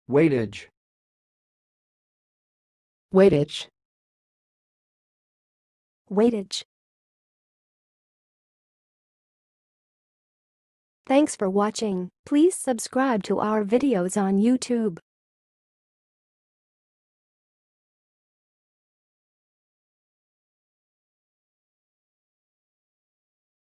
weightage, weightage, weightage. Thanks for watching. Please subscribe to our videos on YouTube.